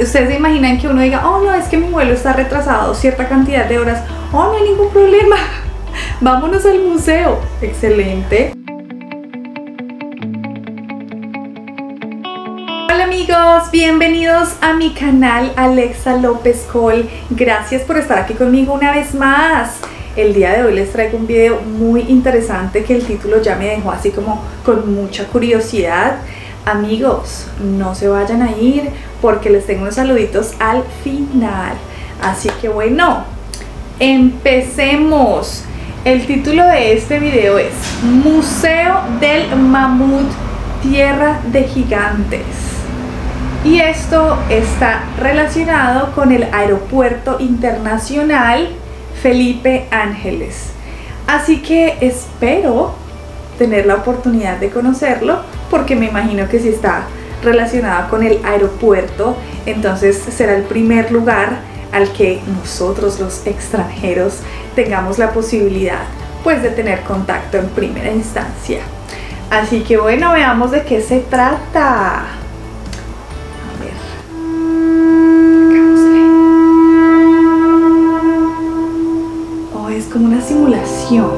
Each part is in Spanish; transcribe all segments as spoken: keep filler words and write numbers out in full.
Ustedes se imaginan que uno diga, oh no, es que mi vuelo está retrasado cierta cantidad de horas. Oh, no hay ningún problema. Vámonos al museo. Excelente. Hola amigos, bienvenidos a mi canal Alexa López Col. Gracias por estar aquí conmigo una vez más. El día de hoy les traigo un video muy interesante que el título ya me dejó así como con mucha curiosidad. Amigos, no se vayan a ir porque les tengo unos saluditos al final. Así que bueno, empecemos. El título de este video es Museo del Mamut, Tierra de Gigantes. Y esto está relacionado con el Aeropuerto Internacional Felipe Ángeles. Así que espero tener la oportunidad de conocerlo, porque me imagino que si está relacionado con el aeropuerto, entonces será el primer lugar al que nosotros los extranjeros tengamos la posibilidad pues de tener contacto en primera instancia. Así que bueno, veamos de qué se trata. Es como una simulación.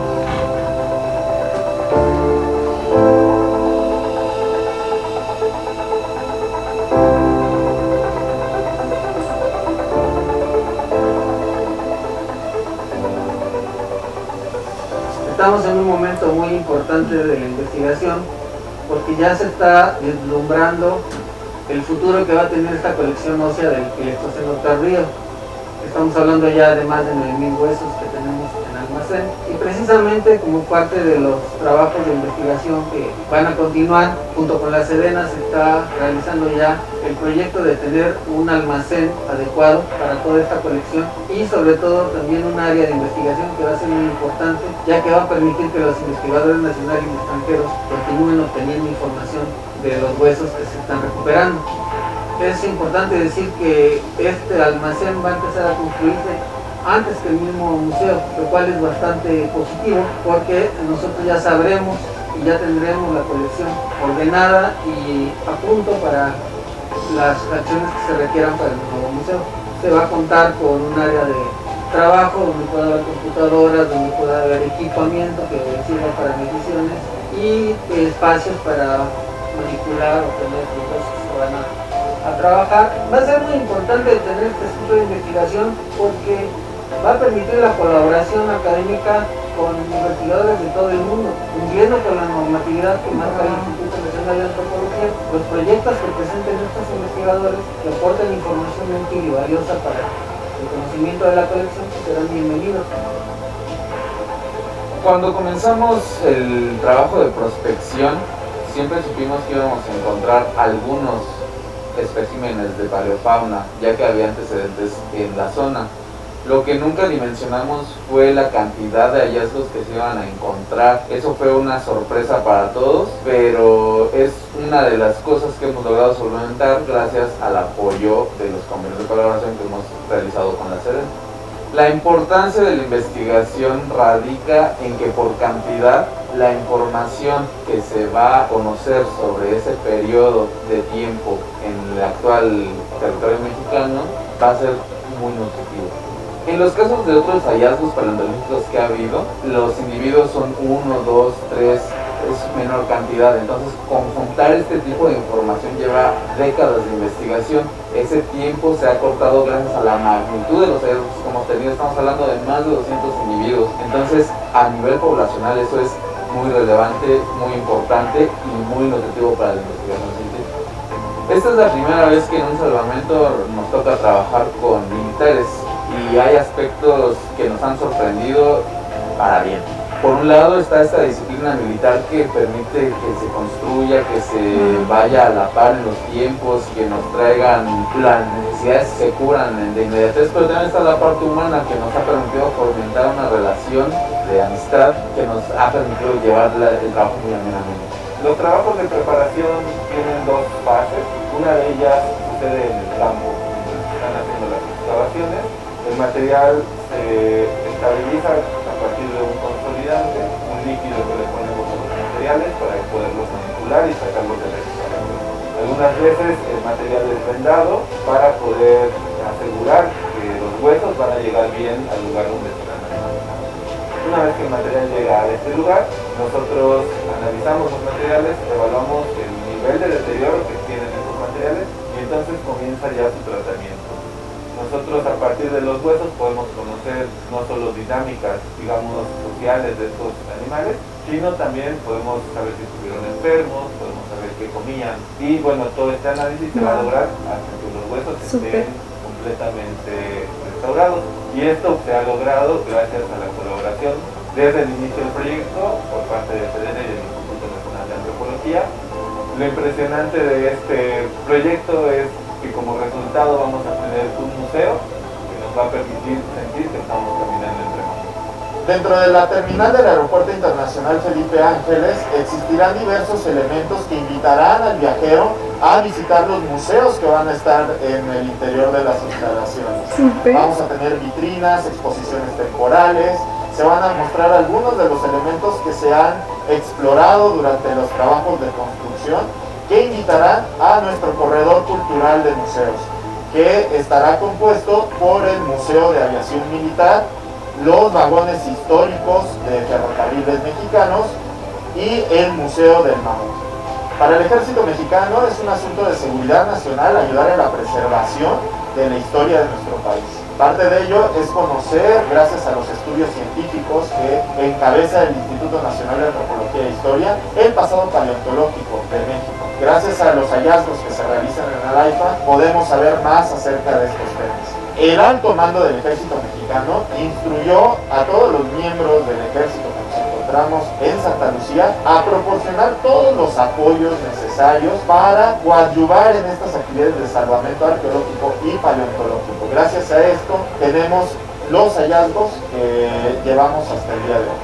Estamos en un momento muy importante de la investigación porque ya se está vislumbrando el futuro que va a tener esta colección ósea del Pleistoceno tardío. Estamos hablando ya de más de nueve mil huesos que tenemos en almacén, y precisamente como parte de los trabajos de investigación que van a continuar junto con la Sedena, se está realizando ya el proyecto de tener un almacén adecuado para toda esta colección, y sobre todo también un área de investigación que va a ser muy importante, ya que va a permitir que los investigadores nacionales y extranjeros continúen obteniendo información de los huesos que se están recuperando. Es importante decir que este almacén va a empezar a construirse antes que el mismo museo, lo cual es bastante positivo porque nosotros ya sabremos y ya tendremos la colección ordenada y a punto para las acciones que se requieran para el nuevo museo. Se va a contar con un área de trabajo donde pueda haber computadoras, donde pueda haber equipamiento que sirva para mediciones y espacios para manipular o tener los huesos que van a a trabajar. Va a ser muy importante tener este centro de investigación porque va a permitir la colaboración académica con investigadores de todo el mundo, cumpliendo con la normatividad que marca el Instituto Nacional de Antropología. Los proyectos que presenten estos investigadores que aporten información útil y valiosa para el conocimiento de la colección serán bienvenidos. Cuando comenzamos el trabajo de prospección, siempre supimos que íbamos a encontrar algunos especímenes de paleofauna, ya que había antecedentes en la zona. Lo que nunca dimensionamos fue la cantidad de hallazgos que se iban a encontrar. Eso fue una sorpresa para todos, pero es una de las cosas que hemos logrado solventar gracias al apoyo de los convenios de colaboración que hemos realizado con la Sedena. La importancia de la investigación radica en que por cantidad la información que se va a conocer sobre ese periodo de tiempo en el actual territorio mexicano va a ser muy nutritivo. En los casos de otros hallazgos paleontológicos que ha habido, los individuos son uno, dos, tres, es menor cantidad, entonces conjuntar este tipo de información lleva décadas de investigación. Ese tiempo se ha cortado gracias a la magnitud de los hallazgos que hemos tenido. Estamos hablando de más de doscientos individuos, entonces a nivel poblacional eso es muy relevante, muy importante y muy nutritivo para la investigación científica. Esta es la primera vez que en un salvamento nos toca trabajar con militares y hay aspectos que nos han sorprendido para bien. Por un lado está esta disciplina militar que permite que se construya, que se vaya a la par en los tiempos, que nos traigan las necesidades que se cubran de inmediatez, pero también está la parte humana que nos ha permitido fomentar una relación de amistad que nos ha permitido llevar el trabajo muy amenamente. Los trabajos de preparación tienen dos fases. Una de ellas sucede en el campo, se están haciendo las excavaciones. El material se estabiliza a partir de un consolidante, un líquido que le ponemos a los materiales para poderlos manipular y sacarlos de la excavación. Algunas veces el material es vendado para poder asegurar que los huesos van a llegar bien al lugar donde se van a almacenar. Una vez que el material llega a este lugar, nosotros analizamos los materiales, evaluamos el nivel de deterioro que tienen estos materiales y entonces comienza ya su tratamiento. Nosotros a partir de los huesos podemos conocer no solo dinámicas, digamos, sociales de estos animales, sino también podemos saber si estuvieron enfermos, podemos saber qué comían. Y bueno, todo este análisis se va a lograr hasta que los huesos estén completamente restaurados. Y esto se ha logrado gracias a la colaboración desde el inicio del proyecto por parte de SEDENA y del Instituto Nacional de Antropología. Lo impresionante de este proyecto es que como resultado vamos a tener un museo que nos va a permitir sentir que estamos caminando entre nosotros. Dentro de la terminal del Aeropuerto Internacional Felipe Ángeles existirán diversos elementos que invitarán al viajero a visitar los museos que van a estar en el interior de las instalaciones. Super. Vamos a tener vitrinas, exposiciones temporales, se van a mostrar algunos de los elementos que se han explorado durante los trabajos de construcción, que invitarán a nuestro corredor cultural de museos, que estará compuesto por el Museo de Aviación Militar, los vagones históricos de ferrocarriles mexicanos y el Museo del Mamut. Para el Ejército Mexicano es un asunto de seguridad nacional ayudar en la preservación de la historia de nuestro país. Parte de ello es conocer, gracias a los estudios científicos que encabeza el Instituto Nacional de Antropología e Historia, el pasado paleontológico de México. Gracias a los hallazgos que se realizan en el AIFA, podemos saber más acerca de estos temas. El alto mando del Ejército Mexicano instruyó a todos los miembros del Ejército que nos encontramos en Santa Lucía a proporcionar todos los apoyos necesarios para coadyuvar en estas actividades de salvamento arqueológico y paleontológico. Gracias a esto tenemos los hallazgos que llevamos hasta el día de hoy.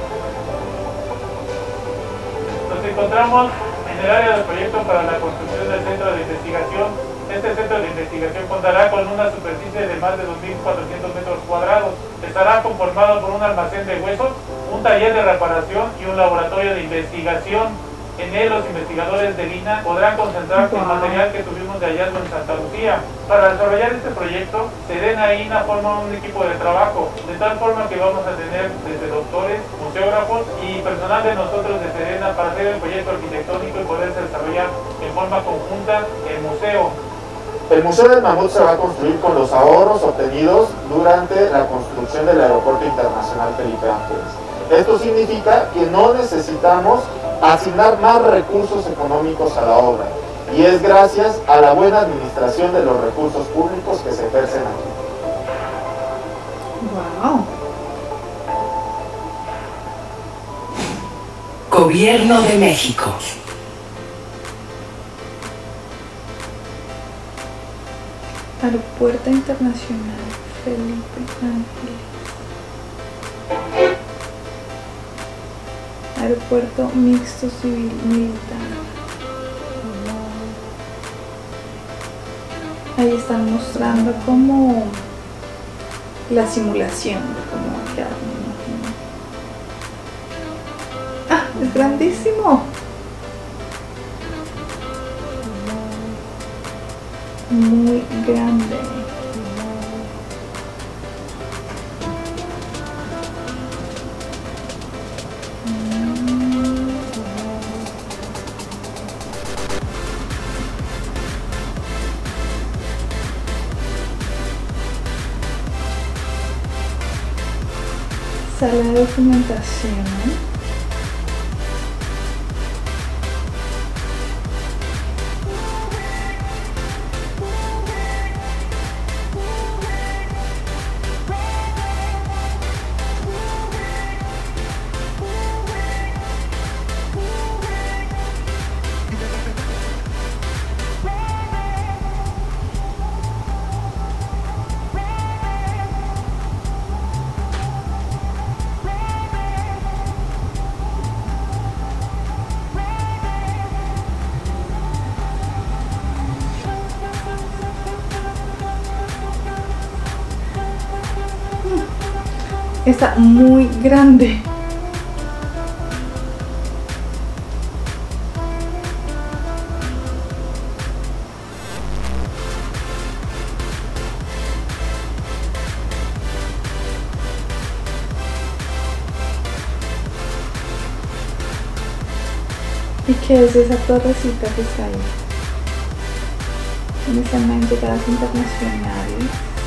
Nos encontramos en el área del proyecto para la construcción del centro de investigación. Este centro de investigación contará con una superficie de más de dos mil cuatrocientos metros cuadrados. Estará conformado por un almacén de huesos, un taller de reparación y un laboratorio de investigación. En él los investigadores del I N A podrán concentrar el material que tuvimos de hallazgo en Santa Lucía. Para desarrollar este proyecto, SEDENA e I N A forman un equipo de trabajo, de tal forma que vamos a tener desde doctores, museógrafos y personal de nosotros de SEDENA para hacer el proyecto arquitectónico y poderse desarrollar en forma conjunta el museo. El Museo del Mamut se va a construir con los ahorros obtenidos durante la construcción del Aeropuerto Internacional Felipe Ángeles. Esto significa que no necesitamos asignar más recursos económicos a la obra, y es gracias a la buena administración de los recursos públicos que se ejercen aquí. Wow. Gobierno de México. Aeropuerto Internacional Felipe Ángeles. Aeropuerto Mixto Civil Militar. Ahí están mostrando como la simulación de cómo va a quedar, me imagino. ¡Ah! ¡Es grandísimo! Muy grande. Sala de documentación. Está muy grande. ¿Y qué es esa torrecita que está ahí? ¿Dónde están las llegadas internacionales?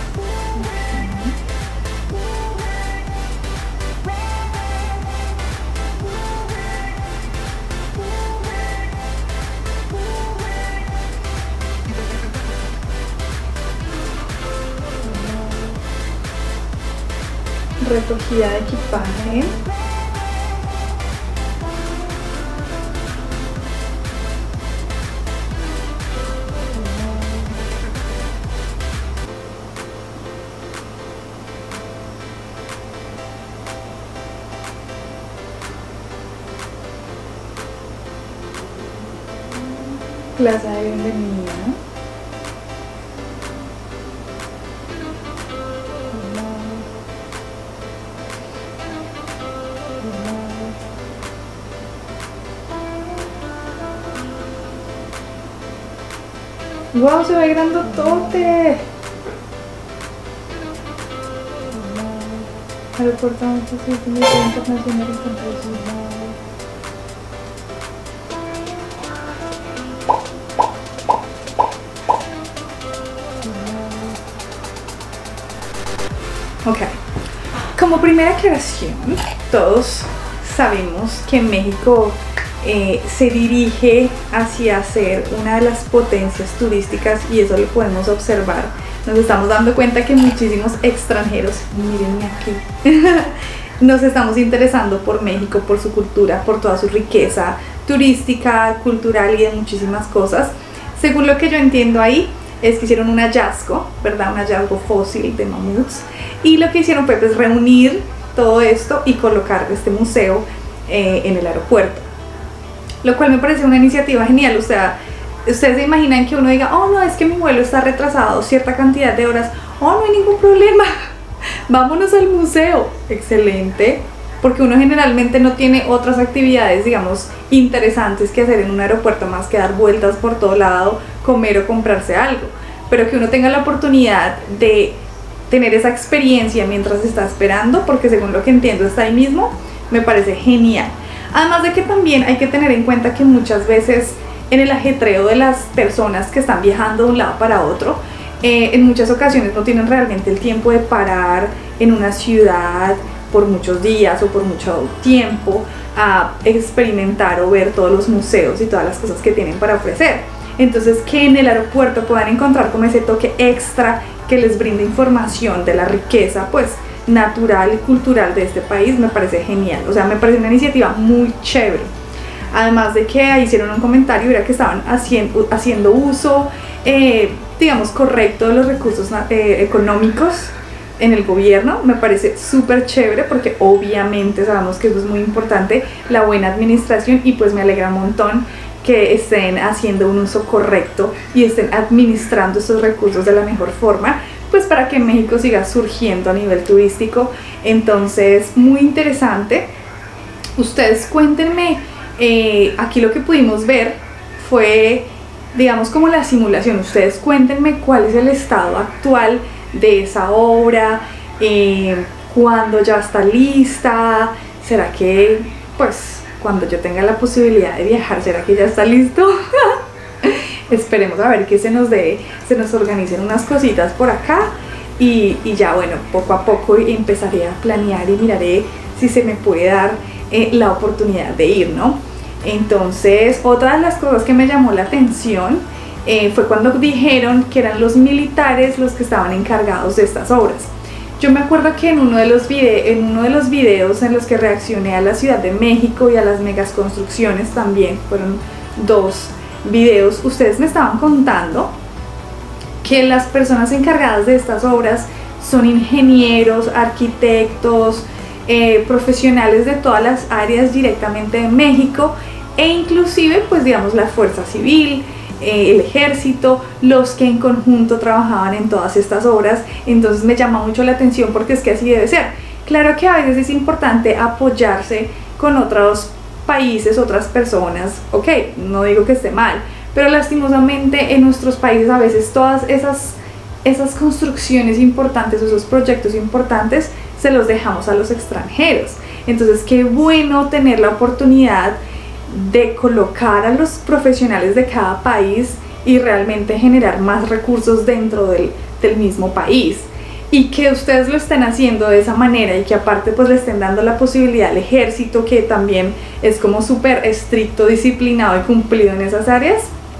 Recogida de equipaje. Plaza de bienvenida. ¡Wow! Se ve grandotote. Aeropuerto Internacional Internacional. Ok, como primera aclaración, todos sabemos que México eh, se dirige hacia ser una de las potencias turísticas y eso lo podemos observar. Nos estamos dando cuenta que muchísimos extranjeros, mírenme aquí, nos estamos interesando por México, por su cultura, por toda su riqueza turística, cultural y de muchísimas cosas. Según lo que yo entiendo ahí, es que hicieron un hallazgo, ¿verdad? Un hallazgo fósil de mamuts. Y lo que hicieron fue pues, reunir todo esto y colocar este museo eh, en el aeropuerto. Lo cual me parece una iniciativa genial. O sea, ustedes se imaginan que uno diga, oh no, es que mi vuelo está retrasado cierta cantidad de horas. Oh, no hay ningún problema. Vámonos al museo. Excelente. Porque uno generalmente no tiene otras actividades, digamos, interesantes que hacer en un aeropuerto más que dar vueltas por todo lado, comer o comprarse algo. Pero que uno tenga la oportunidad de tener esa experiencia mientras está esperando, porque según lo que entiendo está ahí mismo, me parece genial. Además de que también hay que tener en cuenta que muchas veces en el ajetreo de las personas que están viajando de un lado para otro, eh, en muchas ocasiones no tienen realmente el tiempo de parar en una ciudad por muchos días o por mucho tiempo a experimentar o ver todos los museos y todas las cosas que tienen para ofrecer. Entonces que en el aeropuerto puedan encontrar como ese toque extra que les brinda información de la riqueza pues natural y cultural de este país, me parece genial. O sea, me parece una iniciativa muy chévere. Además de que hicieron un comentario, era que estaban haciendo, haciendo uso eh, digamos correcto de los recursos eh, económicos en el gobierno. Me parece súper chévere porque obviamente sabemos que eso es muy importante, la buena administración, y pues me alegra un montón que estén haciendo un uso correcto y estén administrando estos recursos de la mejor forma, pues para que México siga surgiendo a nivel turístico. Entonces, muy interesante. Ustedes cuéntenme, eh, aquí lo que pudimos ver fue, digamos, como la simulación. Ustedes cuéntenme cuál es el estado actual de esa obra, eh, cuándo ya está lista. ¿Será que, pues, cuando yo tenga la posibilidad de viajar, será que ya está listo? Esperemos a ver que se nos dé, se nos organicen unas cositas por acá y, y ya, bueno, poco a poco empezaré a planear y miraré si se me puede dar eh, la oportunidad de ir, ¿no? Entonces, otra de las cosas que me llamó la atención eh, fue cuando dijeron que eran los militares los que estaban encargados de estas obras. Yo me acuerdo que en uno de los vide- en uno de los videos en los que reaccioné a la Ciudad de México y a las megas construcciones, también fueron dos videos, ustedes me estaban contando que las personas encargadas de estas obras son ingenieros, arquitectos, eh, profesionales de todas las áreas directamente de México, e inclusive pues digamos la fuerza civil, eh, el ejército, los que en conjunto trabajaban en todas estas obras. Entonces me llama mucho la atención porque es que así debe ser. Claro que a veces es importante apoyarse con otros países, otras personas, ok, no digo que esté mal, pero lastimosamente en nuestros países a veces todas esas, esas construcciones importantes, esos proyectos importantes, se los dejamos a los extranjeros. Entonces qué bueno tener la oportunidad de colocar a los profesionales de cada país y realmente generar más recursos dentro del, del mismo país. Y que ustedes lo estén haciendo de esa manera y que aparte pues le estén dando la posibilidad al ejército, que también es como súper estricto, disciplinado y cumplido en esas áreas,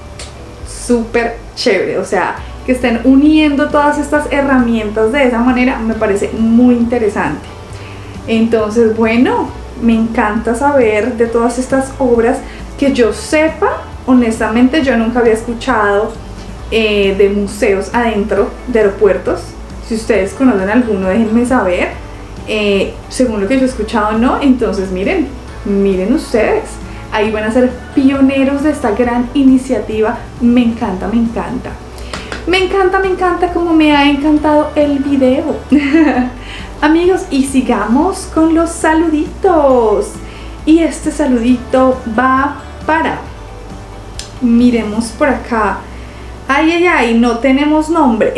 súper chévere. O sea, que estén uniendo todas estas herramientas de esa manera me parece muy interesante. Entonces, bueno, me encanta saber de todas estas obras. Que yo sepa, honestamente yo nunca había escuchado eh, de museos adentro de aeropuertos. Si ustedes conocen alguno, déjenme saber. Eh, según lo que yo he escuchado, no. Entonces miren, miren ustedes, ahí van a ser pioneros de esta gran iniciativa. Me encanta, me encanta. Me encanta, me encanta como me ha encantado el video. Amigos, y sigamos con los saluditos. Y este saludito va para... Miremos por acá. Ay, ay, ay, no tenemos nombre.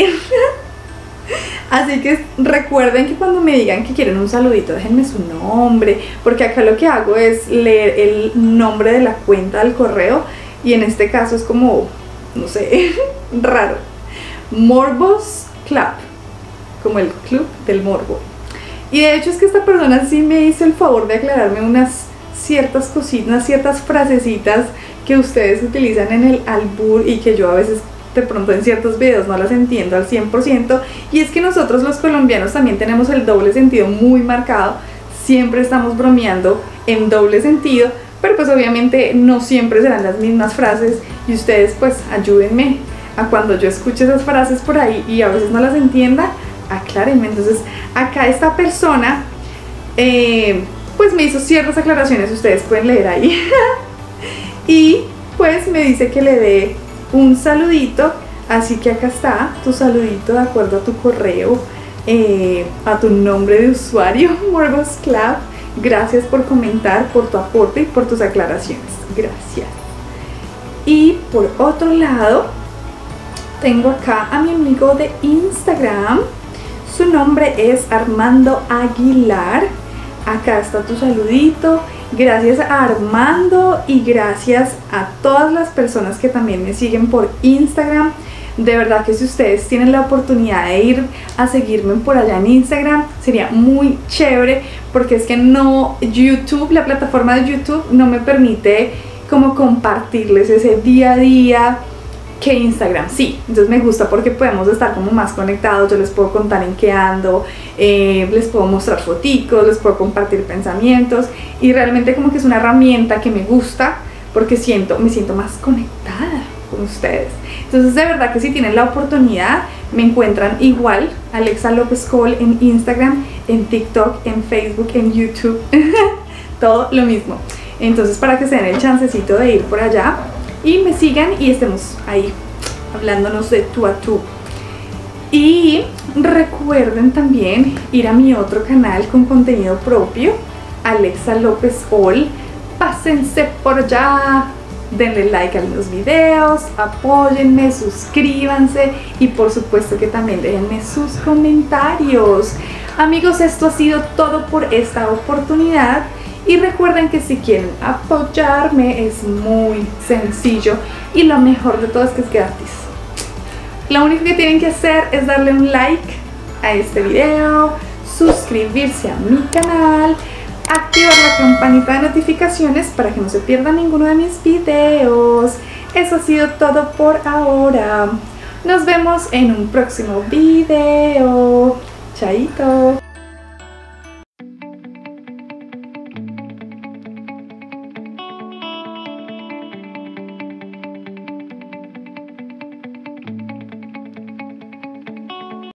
Así que recuerden que cuando me digan que quieren un saludito, déjenme su nombre, porque acá lo que hago es leer el nombre de la cuenta del correo y en este caso es como, no sé, raro. Morbos Club, como el club del morbo. Y de hecho es que esta persona sí me hizo el favor de aclararme unas ciertas cositas, unas ciertas frasecitas que ustedes utilizan en el albur y que yo a veces de pronto en ciertos videos no las entiendo al cien por ciento, y es que nosotros los colombianos también tenemos el doble sentido muy marcado, siempre estamos bromeando en doble sentido, pero pues obviamente no siempre serán las mismas frases y ustedes pues ayúdenme a cuando yo escuche esas frases por ahí y a veces no las entienda, aclárenme. Entonces acá esta persona eh, pues me hizo ciertas aclaraciones, ustedes pueden leer ahí y pues me dice que le dé un saludito, así que acá está tu saludito de acuerdo a tu correo, eh, a tu nombre de usuario, Morbos Club. Gracias por comentar, por tu aporte y por tus aclaraciones, gracias. Y por otro lado tengo acá a mi amigo de Instagram, su nombre es Armando Aguilar. Acá está tu saludito. Gracias a Armando y gracias a todas las personas que también me siguen por Instagram. De verdad que si ustedes tienen la oportunidad de ir a seguirme por allá en Instagram, sería muy chévere, porque es que no, YouTube, la plataforma de YouTube no me permite como compartirles ese día a día que Instagram sí. Entonces me gusta porque podemos estar como más conectados, yo les puedo contar en qué ando, eh, les puedo mostrar foticos, les puedo compartir pensamientos y realmente como que es una herramienta que me gusta porque siento, me siento más conectada con ustedes. Entonces de verdad que si tienen la oportunidad me encuentran igual, Alexa López Cole en Instagram, en TikTok, en Facebook, en YouTube, todo lo mismo. Entonces para que se den el chancecito de ir por allá y me sigan y estemos ahí hablándonos de tú a tú. Y recuerden también ir a mi otro canal con contenido propio, Alexa López All. Pásense por allá, denle like a los videos, apóyenme, suscríbanse y por supuesto que también déjenme sus comentarios. Amigos, esto ha sido todo por esta oportunidad. Y recuerden que si quieren apoyarme es muy sencillo y lo mejor de todo es que es gratis. Lo único que tienen que hacer es darle un like a este video, suscribirse a mi canal, activar la campanita de notificaciones para que no se pierdan ninguno de mis videos. Eso ha sido todo por ahora. Nos vemos en un próximo video. Chaito.